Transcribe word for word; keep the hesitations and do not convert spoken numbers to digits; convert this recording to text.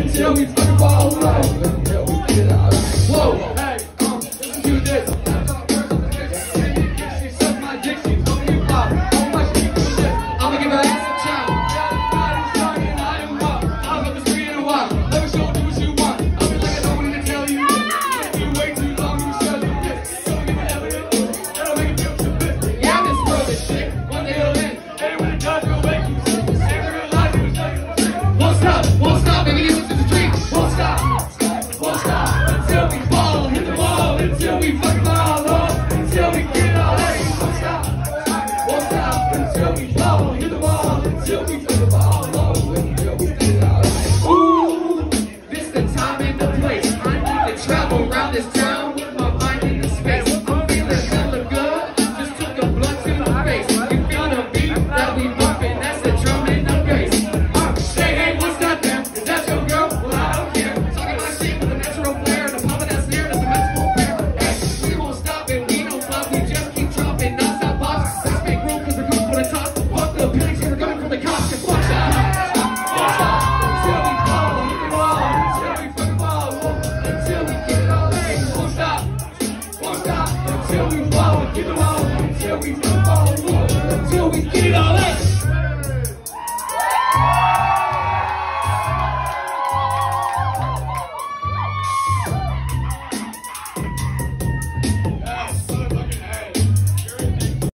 until we fucking fall right. Until we get out. Whoa, hey, um, let's do this. She suck my dick, she told me pop. How much she do this? I'ma give her ass a chop. Everybody's talking, I am up. I'm up the street and walk. Let me show you what you want. I feel like I don't want to tell you this. You wait too long, you show you this. Don't give me evidence. That'll make it feel too good. Yeah, I'm just throwing shit. One day it'll end. And when it does, it'll make you sick. And real life, you'll tell you the truth. Won't stop, won't stop, baby, listen to the dream. Won't stop, won't stop until we fall, hit the wall, until we fucking fall off, until we get all that. Won't stop, won't stop until we fall, hit the wall, until we fucking fall off, until we get all that. Ooh, this the time and the place. I need to travel around this town with my mind in the space. I'm feeling hella good, just took a blunt to the face. You feel the beat that we bumping, that's the drum and the bass. Uh, hey, hey, what's that then? Is that your girl? Well, I don't care. Talking my shit with a natural flair, the power that's there, that's a magical pair. Hey, we won't stop and we don't stop, we just keep dropping non-stop box. Let's make room cause we're coming for the top. Fuck the pennies, we're coming from the cops, and fuck that. Won't stop until we fall, hit the wall, until we fucking fall, until we get it all in. Won't stop, won't stop until we fall, hit the wall, until we